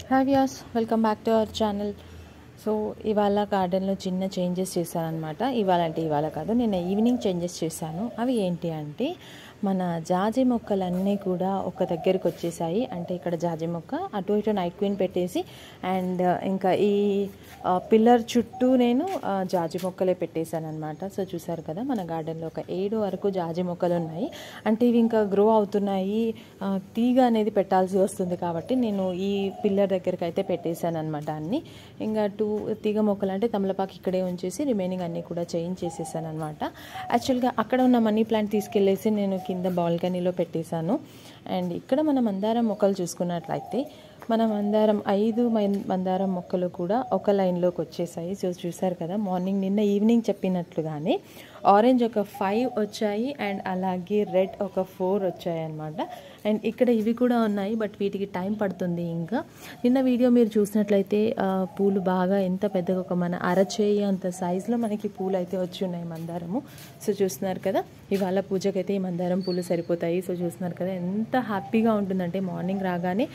Hi viewers, welcome back to our channel. So ఇవాళ గార్డెన్లో చిన్న చేంజెస్ చేశాను అనమాట. ఇవాళ కాదు, నేను ఈవినింగ్ చేంజెస్ చేశాను. అవి ఏంటి అంటే, మన జాజి మొక్కలన్నీ కూడా ఒక దగ్గరికి వచ్చేసాయి. అంటే ఇక్కడ జాజి మొక్క అటు ఇటు నైట్ క్వీన్ పెట్టేసి, అండ్ ఇంకా ఈ పిల్లర్ చుట్టూ నేను జాజి మొక్కలే పెట్టేశాను అనమాట. సో చూసారు కదా, మన గార్డెన్లో ఒక 7 వరకు జాజి మొక్కలు ఉన్నాయి. అంటే ఇవి ఇంకా గ్రో అవుతున్నాయి, తీగ అనేది పెట్టాల్సి వస్తుంది కాబట్టి నేను ఈ పిల్లర్ దగ్గరికి అయితే పెట్టేశాను అనమాట. అన్నీ ఇంకా 2 తీగ మొక్కలు అంటే తమలపాకు ఇక్కడే ఉంచేసి రిమైనింగ్ అన్నీ కూడా చేంజ్ చేసేసాను అనమాట. యాక్చువల్గా అక్కడ ఉన్న మనీ ప్లాంట్ తీసుకెళ్ళేసి నేను కింద బాల్కనీలో పెట్టేశాను. అండ్ ఇక్కడ మన మందారం మొక్కలు చూసుకున్నట్లయితే, మన మందారం 5 మందారం మొక్కలు కూడా ఒక లైన్లోకి వచ్చేసాయి. సో చూసారు కదా, నిన్న ఈవినింగ్ చెప్పినట్లుగానే ఆరెంజ్ ఒక 5 వచ్చాయి, అండ్ అలాగే రెడ్ ఒక 4 వచ్చాయి అన్నమాట. అండ్ ఇక్కడ ఇవి కూడా ఉన్నాయి, బట్ వీటికి టైం పడుతుంది. ఇంకా నిన్న వీడియో మీరు చూసినట్లయితే పూలు బాగా ఎంత పెద్దగా ఒక మన అరచేయి అంత సైజులో మనకి పూలు అయితే వచ్చి ఉన్నాయి మందారము. సో చూస్తున్నారు కదా, ఇవాళ పూజకైతే ఈ మందారం పూలు సరిపోతాయి. సో చూస్తున్నారు కదా, ఎంత హ్యాపీగా ఉంటుందంటే మార్నింగ్ రాగానే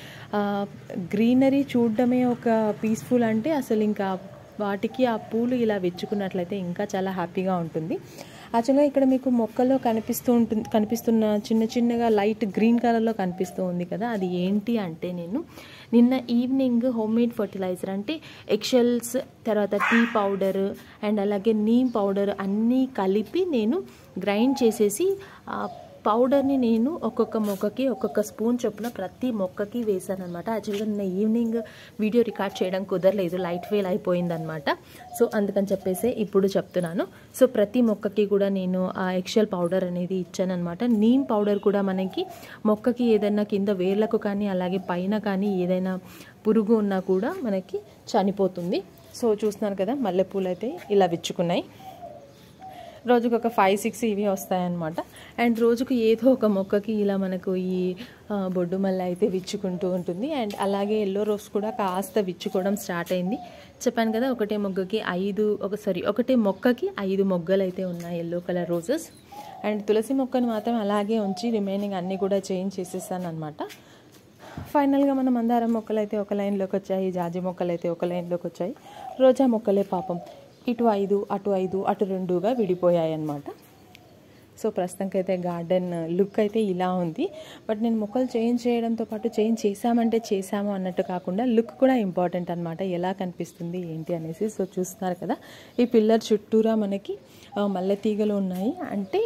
గ్రీనరీ చూడడమే ఒక పీస్ఫుల్. అంటే అసలు ఇంకా వాటికి ఆ పూలు ఇలా విచ్చుకున్నట్లయితే ఇంకా చాలా హ్యాపీగా ఉంటుంది. యాక్చువల్గా ఇక్కడ మీకు మొక్కల్లో కనిపిస్తున్న చిన్నగా లైట్ గ్రీన్ కలర్లో కనిపిస్తూ ఉంది కదా, అది ఏంటి అంటే, నేను నిన్న ఈవినింగ్ హోమ్మేడ్ ఫర్టిలైజర్ అంటే ఎగ్షెల్స్, తర్వాత టీ పౌడర్ అండ్ అలాగే నీమ్ పౌడర్ అన్నీ కలిపి నేను గ్రైండ్ చేసేసి పౌడర్ని నేను ఒక్కొక్క మొక్కకి ఒక్కొక్క స్పూన్ చొప్పున ప్రతి మొక్కకి వేసాను అనమాట. యాక్చువల్గా నిన్న ఈవినింగ్ వీడియో రికార్డ్ చేయడం కుదరలేదు, లైట్ ఫెయిల్ అయిపోయిందనమాట. సో అందుకని చెప్పేసి ఇప్పుడు చెప్తున్నాను. సో ప్రతి మొక్కకి కూడా నేను ఆ ఎగ్షెల్ పౌడర్ అనేది ఇచ్చాను అనమాట. నీమ్ పౌడర్ కూడా మనకి మొక్కకి ఏదైనా కింద వేర్లకు కానీ అలాగే పైన కానీ ఏదైనా పురుగు ఉన్నా కూడా మనకి చనిపోతుంది. సో చూస్తున్నారు కదా, మల్లెపూలు అయితే ఇలా విచ్చుకున్నాయి. రోజుకు ఒక 5-6 ఇవి వస్తాయన్నమాట. అండ్ రోజుకు ఏదో ఒక మొక్కకి ఇలా మనకు ఈ బొడ్డు మల్లె అయితే విచ్చుకుంటూ ఉంటుంది. అండ్ అలాగే ఎల్లో రోజ్ కూడా కాస్త విచ్చుకోవడం స్టార్ట్ అయింది. చెప్పాను కదా, ఒకటే మొక్కకి 5 మొగ్గలు అయితే ఉన్నాయి ఎల్లో కలర్ రోజెస్. అండ్ తులసి మొక్కను మాత్రం అలాగే ఉంచి రిమైనింగ్ అన్నీ కూడా చేంజ్ చేసేసాను అనమాట. ఫైనల్గా మన మందారం మొక్కలు అయితే ఒక లైన్లోకి వచ్చాయి, జాజి మొక్కలు అయితే ఒక లైన్లోకి వచ్చాయి. రోజా మొక్కలే పాపం ఇటు 5 అటు 2గా విడిపోయాయి అన్నమాట. సో ప్రస్తుతానికి అయితే గార్డెన్ లుక్ అయితే ఇలా ఉంది. బట్ నేను మొక్కలు చేంజ్ చేయడంతో పాటు చేంజ్ చేసాము అన్నట్టు కాకుండా లుక్ కూడా ఇంపార్టెంట్ అనమాట, ఎలా కనిపిస్తుంది ఏంటి అనేసి. సో చూస్తున్నారు కదా, ఈ పిల్లర్ చుట్టూరా మనకి మల్లె తీగలు ఉన్నాయి. అంటే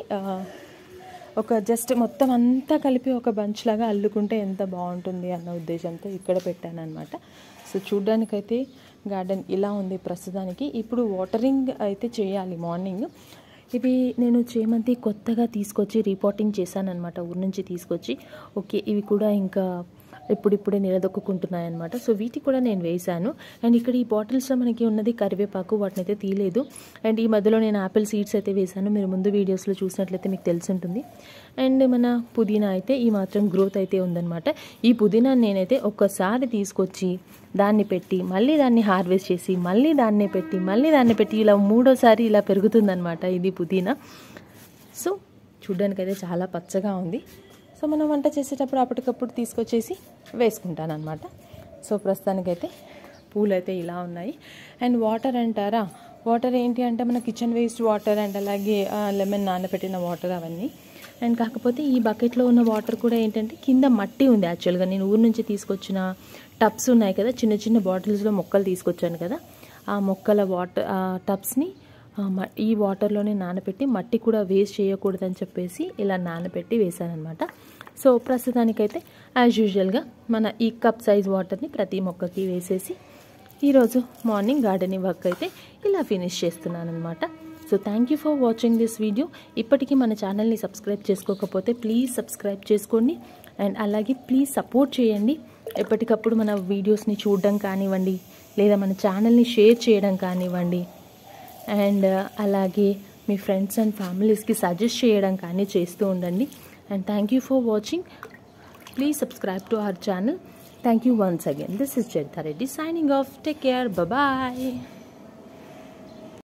ఒక జస్ట్ మొత్తం అంతా కలిపి ఒక బంచ్ లాగా అల్లుకుంటే ఎంత బాగుంటుంది అన్న ఉద్దేశంతో ఇక్కడ పెట్టాను అనమాట. సో చూడ్డానికైతే గార్డెన్ ఇలా ఉంది ప్రస్తుతానికి. ఇప్పుడు వాటరింగ్ అయితే చేయాలి మార్నింగ్. ఇవి నేను చేమంతి కొత్తగా తీసుకొచ్చి రీపాటింగ్ చేశాను అనమాట, ఊరి నుంచి తీసుకొచ్చి. ఓకే, ఇవి కూడా ఇంకా ఇప్పుడిప్పుడే నిలదొక్కుంటున్నాయి అనమాట. సో వీటికి కూడా నేను వేశాను. అండ్ ఇక్కడ ఈ బాటిల్స్లో మనకి ఉన్నది కరివేపాకు, వాటిని అయితే తీయలేదు. అండ్ ఈ మధ్యలో నేను యాపిల్ సీడ్స్ అయితే వేశాను, మీరు ముందు వీడియోస్లో చూసినట్లయితే మీకు తెలిసి ఉంటుంది. అండ్ మన పుదీనా అయితే ఈ మాత్రం గ్రోత్ అయితే ఉందన్నమాట. ఈ పుదీనా నేనైతే ఒక్కసారి తీసుకొచ్చి దాన్ని పెట్టి మళ్ళీ దాన్ని హార్వెస్ట్ చేసి మళ్ళీ దాన్ని పెట్టి ఇలా 3వ సారి ఇలా పెరుగుతుందన్నమాట ఇది పుదీనా. సో చూడ్డానికైతే చాలా పచ్చగా ఉంది. సో మనం వంట చేసేటప్పుడు అప్పటికప్పుడు తీసుకొచ్చేసి వేసుకుంటాను అనమాట. సో ప్రస్తుతానికైతే పూలు అయితే ఇలా ఉన్నాయి. అండ్ వాటర్ అంటారా, వాటర్ ఏంటి అంటే మన కిచెన్ వేస్ట్ వాటర్ అండ్ అలాగే లెమన్ నానబెట్టిన వాటర్ అవన్నీ. అండ్ కాకపోతే ఈ బకెట్లో ఉన్న వాటర్ కూడా ఏంటంటే కింద మట్టి ఉంది. యాక్చువల్గా నేను ఊరి నుంచి తీసుకొచ్చిన టబ్స్ ఉన్నాయి కదా, చిన్న బాటిల్స్లో మొక్కలు తీసుకొచ్చాను కదా, ఆ మొక్కల టబ్స్ని ఈ వాటర్లోనే నానబెట్టి, మట్టి కూడా వేస్ట్ చేయకూడదని చెప్పేసి ఇలా నానబెట్టి వేసాను అనమాట. సో ప్రస్తుతానికైతే యాజ్ యూజువల్గా మన ఈ కప్ సైజ్ వాటర్ని ప్రతి మొక్కకి వేసేసి ఈరోజు మార్నింగ్ గార్డెనింగ్ వర్క్ అయితే ఇలా ఫినిష్ చేస్తున్నాను అనమాట. So thank you for watching this video. ఇప్పటికీ మన ఛానల్ని సబ్స్క్రైబ్ చేసుకోకపోతే ప్లీజ్ సబ్స్క్రైబ్ చేసుకోండి. అండ్ అలాగే ప్లీజ్ సపోర్ట్ చేయండి. ఎప్పటికప్పుడు మన వీడియోస్ని చూడడం కానివ్వండి, లేదా మన ఛానల్ని షేర్ చేయడం కానివ్వండి, అండ్ అలాగే మీ ఫ్రెండ్స్ అండ్ ఫ్యామిలీస్కి సజెస్ట్ చేయడం కానీ చేస్తూ ఉండండి. And thank you for watching. Please subscribe to our channel. Thank you once again. This is Chaitya Reddy signing off. Take care. Bye-bye.